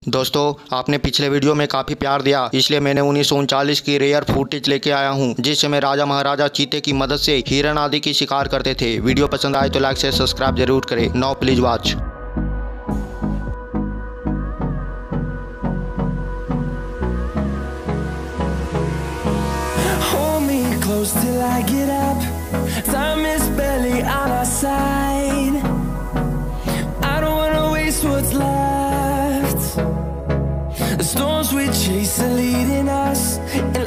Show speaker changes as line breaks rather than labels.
दोस्तों, आपने पिछले वीडियो में काफ़ी प्यार दिया, इसलिए मैंने 1939 की रेयर फुटेज लेके आया हूं, जिसमें राजा महाराजा चीते की मदद से हिरण आदि की शिकार करते थे। वीडियो पसंद आए तो लाइक से सब्सक्राइब जरूर करें। Now please watch.
Close till I get up. Time is barely on our side. I don't wanna waste what's left. The storms we chase are leading us, and